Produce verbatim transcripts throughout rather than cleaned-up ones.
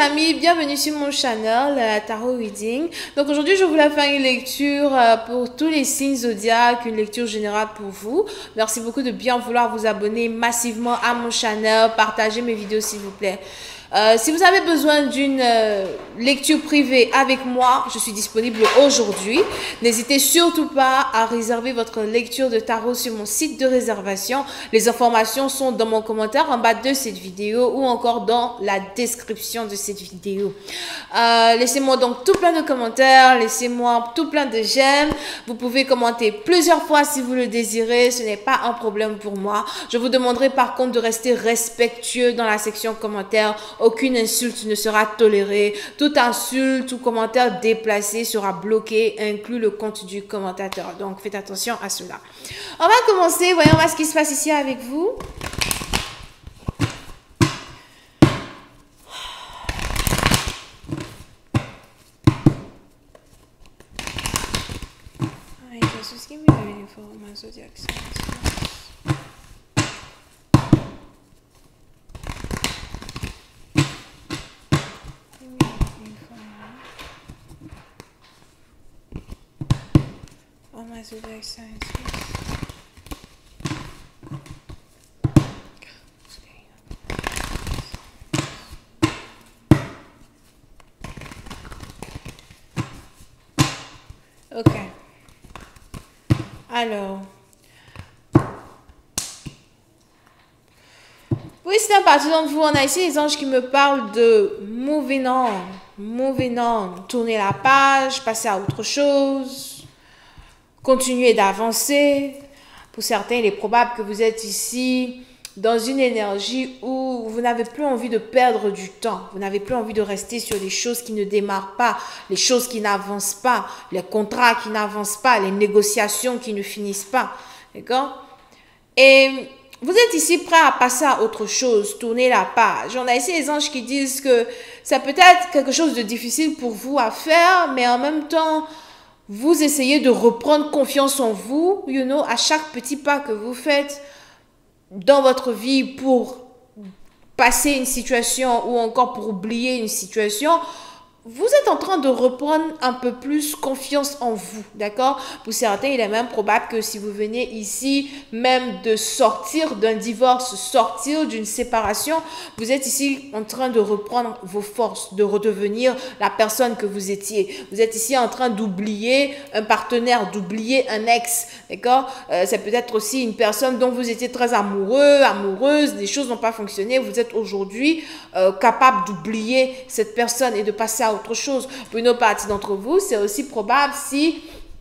amis, bienvenue sur mon channel euh, Tarot Reading. Donc aujourd'hui je voulais faire une lecture euh, pour tous les signes zodiaques, une lecture générale pour vous. Merci beaucoup de bien vouloir vous abonner massivement à mon channel, partager mes vidéos s'il vous plaît. Euh, si vous avez besoin d'une euh, lecture privée avec moi, je suis disponible aujourd'hui. N'hésitez surtout pas à réserver votre lecture de tarot sur mon site de réservation. Les informations sont dans mon commentaire en bas de cette vidéo ou encore dans la description de cette vidéo. Euh, laissez-moi donc tout plein de commentaires, laissez-moi tout plein de j'aime. Vous pouvez commenter plusieurs fois si vous le désirez, ce n'est pas un problème pour moi. Je vous demanderai par contre de rester respectueux dans la section commentaires. Aucune insulte ne sera tolérée. Toute insulte ou commentaire déplacé sera bloqué, inclus le compte du commentateur. Donc, faites attention à cela. On va commencer. Voyons voir ce qui se passe ici avec vous. Jesus, give me a reading for my zodiac signs. All my zodiac signs. Ok. Alors. Oui, c'est un parti d'entre vous. On a ici les anges qui me parlent de moving on. Moving on. Tourner la page, passer à autre chose. Continuer d'avancer. Pour certains, il est probable que vous êtes ici dans une énergie où vous n'avez plus envie de perdre du temps. Vous n'avez plus envie de rester sur les choses qui ne démarrent pas, les choses qui n'avancent pas, les contrats qui n'avancent pas, les négociations qui ne finissent pas. D'accord? Et vous êtes ici prêt à passer à autre chose, tourner la page. On a ici les anges qui disent que ça peut être quelque chose de difficile pour vous à faire, mais en même temps, vous essayez de reprendre confiance en vous, you know, à chaque petit pas que vous faites dans votre vie pour passer une situation ou encore pour oublier une situation. Vous êtes en train de reprendre un peu plus confiance en vous, d'accord? Pour certains, il est même probable que si vous venez ici, même de sortir d'un divorce, sortir d'une séparation, vous êtes ici en train de reprendre vos forces, de redevenir la personne que vous étiez. Vous êtes ici en train d'oublier un partenaire, d'oublier un ex, d'accord? Euh, c'est peut-être aussi une personne dont vous étiez très amoureux, amoureuse, des choses n'ont pas fonctionné. Vous êtes aujourd'hui euh, capable d'oublier cette personne et de passer à autre chose. Pour une autre partie d'entre vous, c'est aussi probable si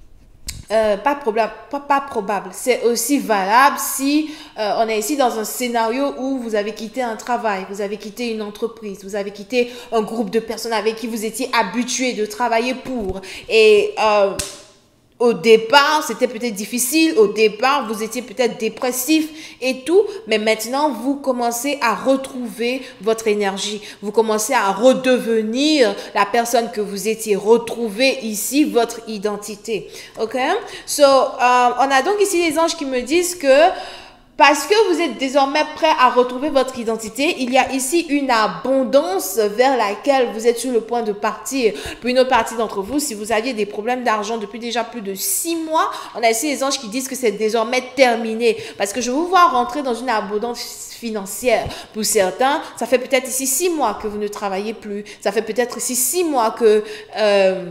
euh, pas probable, pas, pas probable, c'est aussi valable si euh, on est ici dans un scénario où vous avez quitté un travail, vous avez quitté une entreprise, vous avez quitté un groupe de personnes avec qui vous étiez habitué de travailler pour et euh, au départ, c'était peut-être difficile. Au départ, vous étiez peut-être dépressif et tout. Mais maintenant, vous commencez à retrouver votre énergie. Vous commencez à redevenir la personne que vous étiez. Retrouver ici votre identité. OK? So, euh, on a donc ici les anges qui me disent que parce que vous êtes désormais prêt à retrouver votre identité, il y a ici une abondance vers laquelle vous êtes sur le point de partir. Pour une autre partie d'entre vous, si vous aviez des problèmes d'argent depuis déjà plus de six mois, on a ici les anges qui disent que c'est désormais terminé. Parce que je vous vois rentrer dans une abondance financière. Pour certains, ça fait peut-être ici six mois que vous ne travaillez plus. Ça fait peut-être ici six mois que Euh,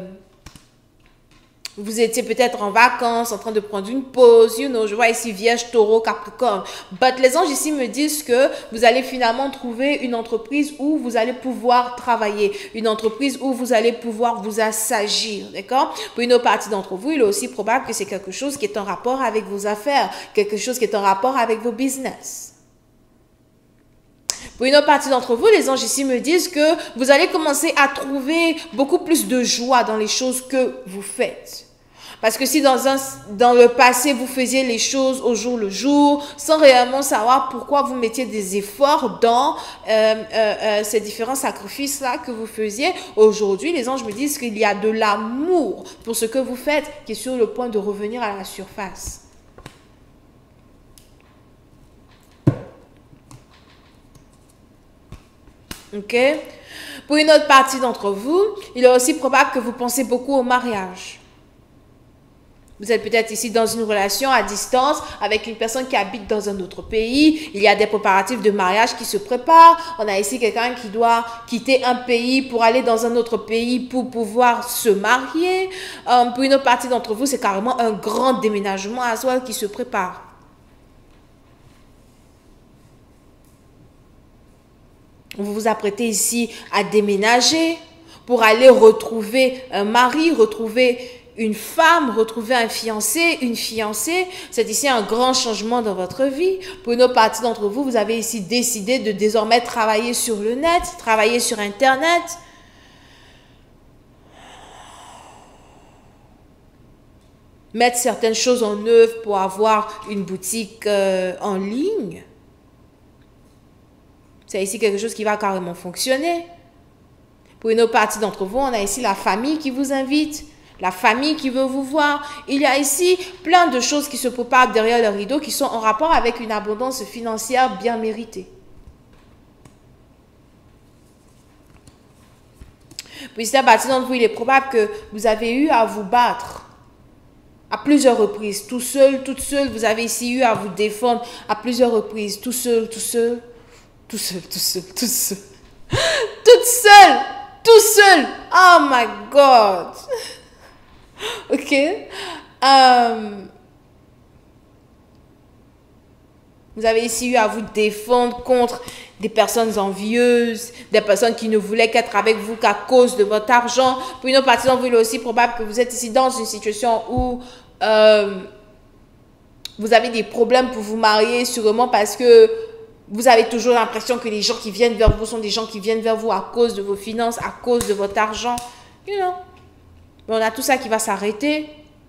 vous étiez peut-être en vacances, en train de prendre une pause, you know, je vois ici Vierge, Taureau, Capricorne. But les anges ici me disent que vous allez finalement trouver une entreprise où vous allez pouvoir travailler, une entreprise où vous allez pouvoir vous assagir, d'accord? Pour une autre partie d'entre vous, il est aussi probable que c'est quelque chose qui est en rapport avec vos affaires, quelque chose qui est en rapport avec vos business. Pour une autre partie d'entre vous, les anges ici me disent que vous allez commencer à trouver beaucoup plus de joie dans les choses que vous faites. Parce que si dans, un, dans le passé, vous faisiez les choses au jour le jour, sans réellement savoir pourquoi vous mettiez des efforts dans euh, euh, euh, ces différents sacrifices-là que vous faisiez, aujourd'hui, les anges me disent qu'il y a de l'amour pour ce que vous faites qui est sur le point de revenir à la surface. Ok? Pour une autre partie d'entre vous, il est aussi probable que vous pensez beaucoup au mariage. Vous êtes peut-être ici dans une relation à distance avec une personne qui habite dans un autre pays. Il y a des préparatifs de mariage qui se préparent. On a ici quelqu'un qui doit quitter un pays pour aller dans un autre pays pour pouvoir se marier. Euh, pour une autre partie d'entre vous, c'est carrément un grand déménagement à soi qui se prépare. Vous vous apprêtez ici à déménager pour aller retrouver un mari, retrouver une femme, retrouver un fiancé, une fiancée. C'est ici un grand changement dans votre vie. Pour une autre partie d'entre vous, vous avez ici décidé de désormais travailler sur le net, travailler sur Internet. Mettre certaines choses en œuvre pour avoir une boutique euh, en ligne. C'est ici quelque chose qui va carrément fonctionner. Pour une autre partie d'entre vous, on a ici la famille qui vous invite. La famille qui veut vous voir. Il y a ici plein de choses qui se préparent derrière le rideau qui sont en rapport avec une abondance financière bien méritée. Puis c'est à partir d'entre vous, il est probable que vous avez eu à vous battre à plusieurs reprises. Tout seul, toute seule, vous avez ici eu à vous défendre à plusieurs reprises. Tout seul, tout seul, tout seul, tout seul, tout seul. Toute seule, tout seul. Oh my God. Ok. Um, vous avez ici eu à vous défendre contre des personnes envieuses, des personnes qui ne voulaient qu'être avec vous qu'à cause de votre argent. Pour une autre partie d'entre vous, il est aussi probable que vous êtes ici dans une situation où euh, vous avez des problèmes pour vous marier, sûrement parce que vous avez toujours l'impression que les gens qui viennent vers vous sont des gens qui viennent vers vous à cause de vos finances, à cause de votre argent. You know. Mais on a tout ça qui va s'arrêter.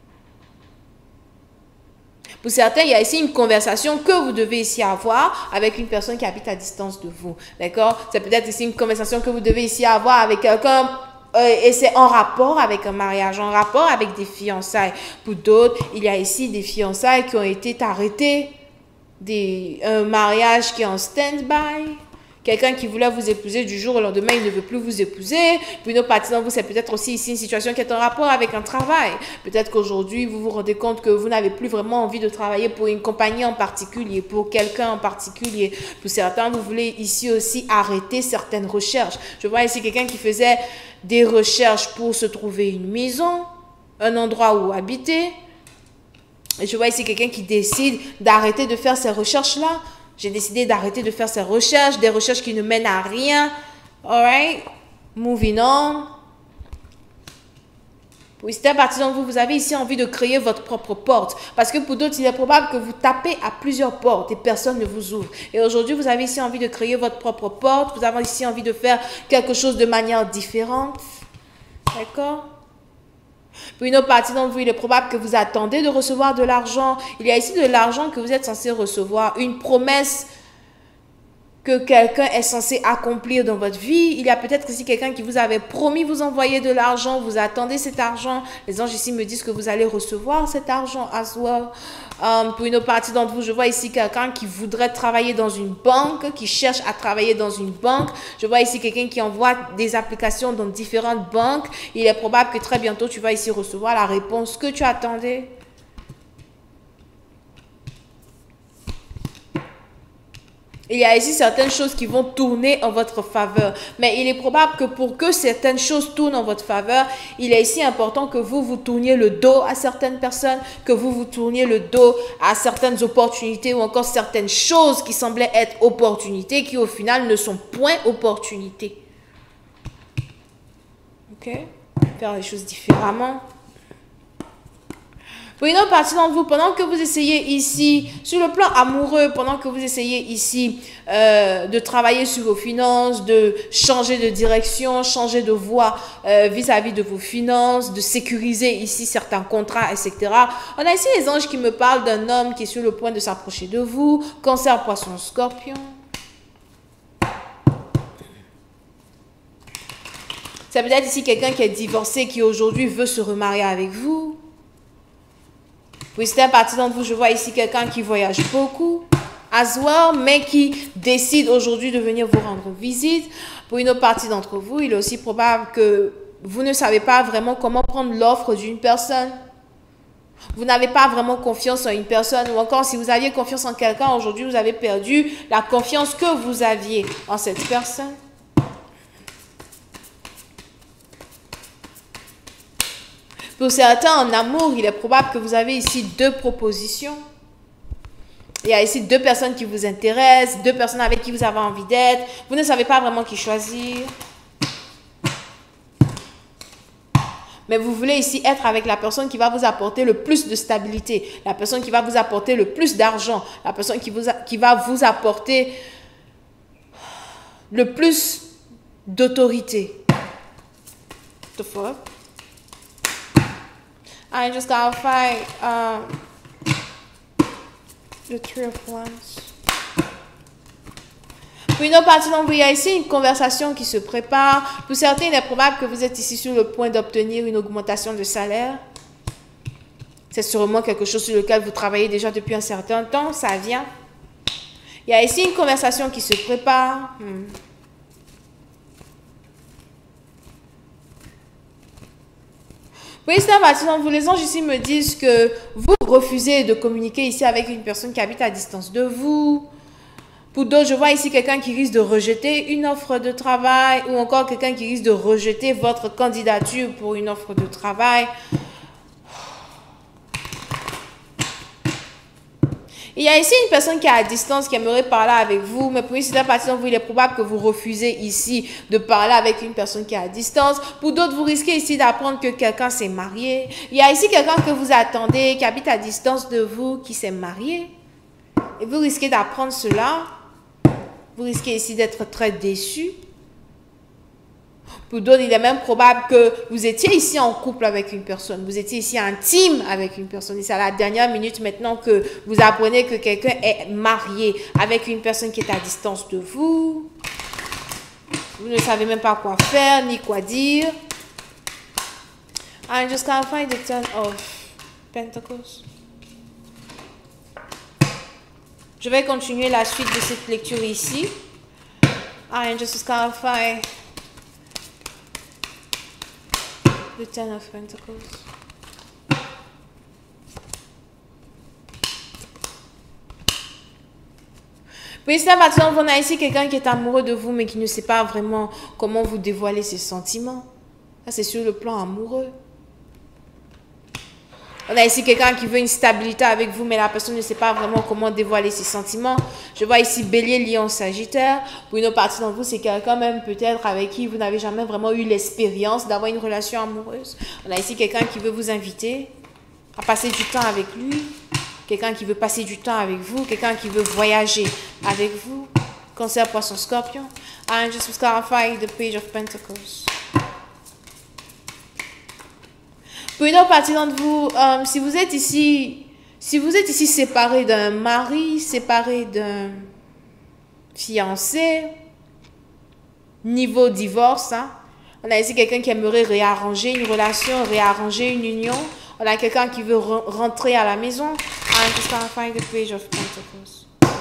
Pour certains, il y a ici une conversation que vous devez ici avoir avec une personne qui habite à distance de vous. D'accord? C'est peut-être ici une conversation que vous devez ici avoir avec quelqu'un euh, et c'est en rapport avec un mariage, en rapport avec des fiançailles. Pour d'autres, il y a ici des fiançailles qui ont été arrêtées, des, un mariage qui est en stand-by. Quelqu'un qui voulait vous épouser du jour au lendemain, il ne veut plus vous épouser. Pour une autre partie d'entre vous, c'est peut-être aussi ici une situation qui est en rapport avec un travail. Peut-être qu'aujourd'hui, vous vous rendez compte que vous n'avez plus vraiment envie de travailler pour une compagnie en particulier, pour quelqu'un en particulier. Pour certains, vous voulez ici aussi arrêter certaines recherches. Je vois ici quelqu'un qui faisait des recherches pour se trouver une maison, un endroit où habiter. Et je vois ici quelqu'un qui décide d'arrêter de faire ces recherches-là. J'ai décidé d'arrêter de faire ces recherches, des recherches qui ne mènent à rien. Alright? Moving on. Oui, c'est à partir d'entre vous, vous avez ici envie de créer votre propre porte. Parce que pour d'autres, il est probable que vous tapez à plusieurs portes et personne ne vous ouvre. Et aujourd'hui, vous avez ici envie de créer votre propre porte. Vous avez ici envie de faire quelque chose de manière différente. D'accord? Pour une autre partie d'entre vous, il est probable que vous attendez de recevoir de l'argent. Il y a ici de l'argent que vous êtes censé recevoir. Une promesse que quelqu'un est censé accomplir dans votre vie. Il y a peut-être aussi quelqu'un qui vous avait promis vous envoyer de l'argent. Vous attendez cet argent. Les anges ici me disent que vous allez recevoir cet argent as well. Um, pour une autre partie d'entre vous, je vois ici quelqu'un qui voudrait travailler dans une banque, qui cherche à travailler dans une banque. Je vois ici quelqu'un qui envoie des applications dans différentes banques. Il est probable que très bientôt, tu vas ici recevoir la réponse que tu attendais. Il y a ici certaines choses qui vont tourner en votre faveur. Mais il est probable que pour que certaines choses tournent en votre faveur, il est ici important que vous vous tourniez le dos à certaines personnes, que vous vous tourniez le dos à certaines opportunités ou encore certaines choses qui semblaient être opportunités qui au final ne sont point opportunités. Ok? Faire les choses différemment. Pour une autre partie d'entre vous, pendant que vous essayez ici, sur le plan amoureux, pendant que vous essayez ici euh, de travailler sur vos finances, de changer de direction, changer de voie euh, vis-à-vis de vos finances, de sécuriser ici certains contrats, et cetera. On a ici les anges qui me parlent d'un homme qui est sur le point de s'approcher de vous. Cancer, poisson, scorpion. C'est peut-être ici quelqu'un qui est divorcé, qui aujourd'hui veut se remarier avec vous. Puis c'est à partir d'entre vous, je vois ici quelqu'un qui voyage beaucoup, as well, mais qui décide aujourd'hui de venir vous rendre visite. Pour une autre partie d'entre vous, il est aussi probable que vous ne savez pas vraiment comment prendre l'offre d'une personne. Vous n'avez pas vraiment confiance en une personne, ou encore si vous aviez confiance en quelqu'un, aujourd'hui vous avez perdu la confiance que vous aviez en cette personne. Pour certains, en amour, il est probable que vous avez ici deux propositions. Il y a ici deux personnes qui vous intéressent, deux personnes avec qui vous avez envie d'être. Vous ne savez pas vraiment qui choisir. Mais vous voulez ici être avec la personne qui va vous apporter le plus de stabilité, la personne qui va vous apporter le plus d'argent, la personne qui, vous a, qui va vous apporter le plus d'autorité. The fuck? I just gotta fight um, the Three of Wands. Pour une autre partie d'entre vous, il y a ici une conversation qui se prépare. Pour certains, il est probable que vous êtes ici sur le point d'obtenir une augmentation de salaire. C'est sûrement quelque chose sur lequel vous travaillez déjà depuis un certain temps. Ça vient. Il y a ici une conversation qui se prépare. Hmm. Pour une autre partie d'entre vous, les anges ici me disent que vous refusez de communiquer ici avec une personne qui habite à distance de vous. Pour d'autres, je vois ici quelqu'un qui risque de rejeter une offre de travail ou encore quelqu'un qui risque de rejeter votre candidature pour une offre de travail. Il y a ici une personne qui est à distance qui aimerait parler avec vous, mais pour une certaine partie d'entre vous, il est probable que vous refusez ici de parler avec une personne qui est à distance. Pour d'autres, vous risquez ici d'apprendre que quelqu'un s'est marié. Il y a ici quelqu'un que vous attendez, qui habite à distance de vous, qui s'est marié. Et vous risquez d'apprendre cela. Vous risquez ici d'être très déçu. Pour d'autres, il est même probable que vous étiez ici en couple avec une personne. Vous étiez ici intime avec une personne. Et c'est à la dernière minute maintenant que vous apprenez que quelqu'un est marié avec une personne qui est à distance de vous. Vous ne savez même pas quoi faire ni quoi dire. I just can't find the Ten of Pentacles. Je vais continuer la suite de cette lecture ici. I just can't find the Ten of Pentacles. Oui, c'est maintenant, on a ici quelqu'un qui est amoureux de vous, mais qui ne sait pas vraiment comment vous dévoiler ses sentiments. Ça, c'est sur le plan amoureux. On a ici quelqu'un qui veut une stabilité avec vous, mais la personne ne sait pas vraiment comment dévoiler ses sentiments. Je vois ici Bélier, Lion, Sagittaire. Pour une autre partie d'entre vous, c'est quelqu'un même peut-être avec qui vous n'avez jamais vraiment eu l'expérience d'avoir une relation amoureuse. On a ici quelqu'un qui veut vous inviter à passer du temps avec lui. Quelqu'un qui veut passer du temps avec vous. Quelqu'un qui veut voyager avec vous. Cancer, Poisson, Scorpion. And just clarify the Page of Pentacles. Pour une autre partie d'entre vous, euh, si vous êtes ici, si vous êtes ici séparé d'un mari, séparé d'un fiancé, niveau divorce, hein, on a ici quelqu'un qui aimerait réarranger une relation, réarranger une union. On a quelqu'un qui veut re rentrer à la maison. I'm just gonna find the Page of Pentacles.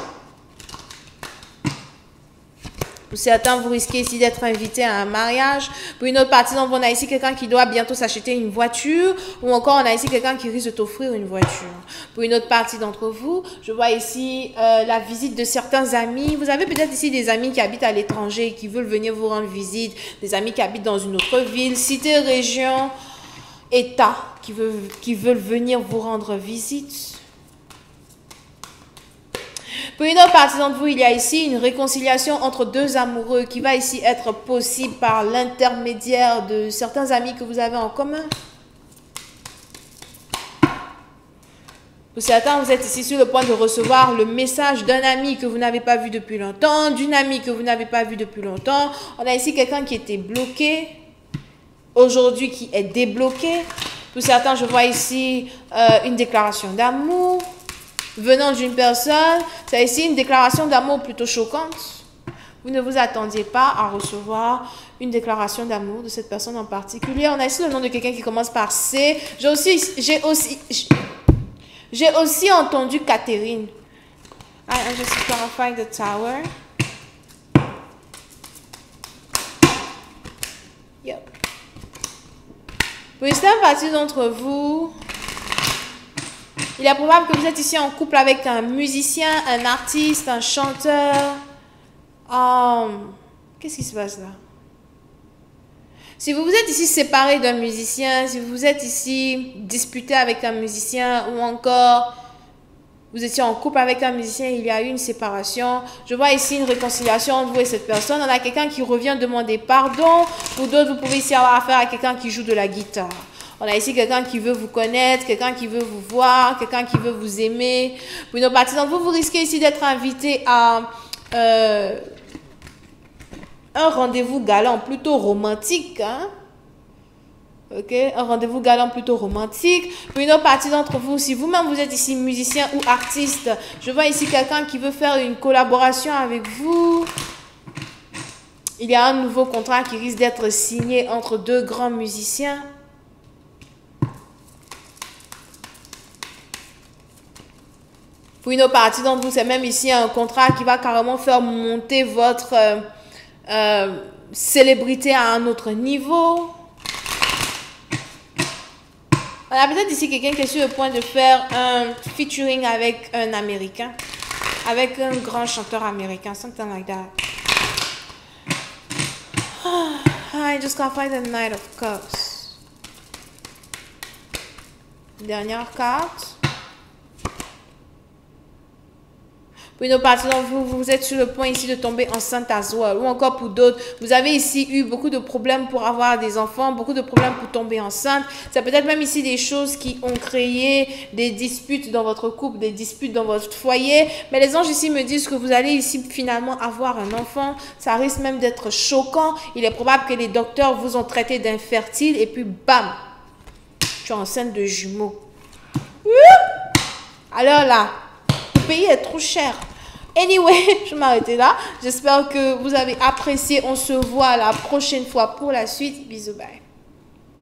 Pour certains, vous risquez ici d'être invité à un mariage. Pour une autre partie d'entre vous, on a ici quelqu'un qui doit bientôt s'acheter une voiture. Ou encore, on a ici quelqu'un qui risque de t'offrir une voiture. Pour une autre partie d'entre vous, je vois ici euh, la visite de certains amis. Vous avez peut-être ici des amis qui habitent à l'étranger et qui veulent venir vous rendre visite. Des amis qui habitent dans une autre ville, cité, région, État, qui veulent, qui veulent venir vous rendre visite. Pour une autre partie d'entre vous, il y a ici une réconciliation entre deux amoureux qui va ici être possible par l'intermédiaire de certains amis que vous avez en commun. Pour certains, vous êtes ici sur le point de recevoir le message d'un ami que vous n'avez pas vu depuis longtemps, d'une amie que vous n'avez pas vu depuis longtemps. On a ici quelqu'un qui était bloqué, aujourd'hui qui est débloqué. Pour certains, je vois ici euh, une déclaration d'amour venant d'une personne. C'est ici une déclaration d'amour plutôt choquante. Vous ne vous attendiez pas à recevoir une déclaration d'amour de cette personne en particulier. On a ici le nom de quelqu'un qui commence par C. J'ai aussi, j'ai aussi, j'ai aussi entendu Catherine. I just clarify the tower. Pour une certaine partie d'entre vous, il est probable que vous êtes ici en couple avec un musicien, un artiste, un chanteur. Um, Qu'est-ce qui se passe là? Si vous vous êtes ici séparé d'un musicien, si vous êtes ici disputé avec un musicien ou encore vous étiez en couple avec un musicien, il y a eu une séparation. Je vois ici une réconciliation entre vous et cette personne. On a quelqu'un qui revient demander pardon. Pour d'autres, vous pouvez ici avoir affaire à quelqu'un qui joue de la guitare. On a ici quelqu'un qui veut vous connaître, quelqu'un qui veut vous voir, quelqu'un qui veut vous aimer. Pour une autre partie d'entre vous, vous risquez ici d'être invité à euh, un rendez-vous galant plutôt romantique, hein? Ok, un rendez-vous galant plutôt romantique. Pour une autre partie d'entre vous, si vous-même vous êtes ici musicien ou artiste, je vois ici quelqu'un qui veut faire une collaboration avec vous. Il y a un nouveau contrat qui risque d'être signé entre deux grands musiciens. Pour une autre partie d'entre vous, c'est même ici un contrat qui va carrément faire monter votre euh, euh, célébrité à un autre niveau. On a peut-être ici quelqu'un qui est sur le point de faire un featuring avec un Américain, avec un grand chanteur américain, something like that. I just got find the Knight of Cups. Dernière carte. Pour une autre partie d'entre vous, vous êtes sur le point ici de tomber enceinte as well. Ou encore pour d'autres, vous avez ici eu beaucoup de problèmes pour avoir des enfants, beaucoup de problèmes pour tomber enceinte. C'est peut-être même ici des choses qui ont créé des disputes dans votre couple, des disputes dans votre foyer. Mais les anges ici me disent que vous allez ici finalement avoir un enfant. Ça risque même d'être choquant. Il est probable que les docteurs vous ont traité d'infertile et puis bam, tu es enceinte de jumeaux. Alors là, le pays est trop cher. Anyway, je vais m'arrêter là. J'espère que vous avez apprécié. On se voit la prochaine fois pour la suite. Bisous, bye.